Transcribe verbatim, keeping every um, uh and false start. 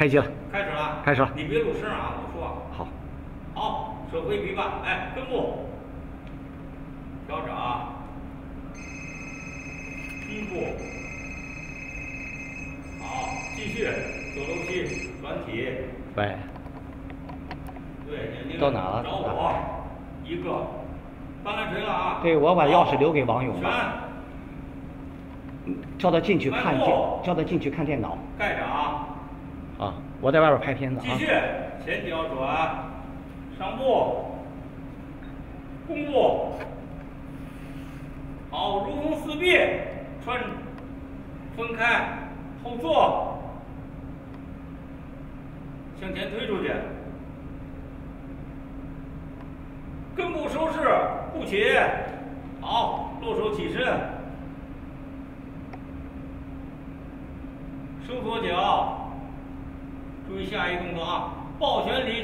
开机了。 开始了。 开始了。 你别录声啊，我说。 好。 好，手挥琵琶，哎，跟步，调掌，低步。好，继续左楼梯转体。 喂。 对，眼睛到哪了？ 找我一个，翻来锤了啊！ 对，我把钥匙留给王勇了。 叫他进去看电，叫他进去看电脑。 盖掌。 啊，我在外边拍片子啊。 继续，前脚转，上步，弓步。好，如风似壁，穿，分开，后坐，向前推出去。跟步收势，步起，好，落手起身，收左脚，注意下一动作啊，抱拳离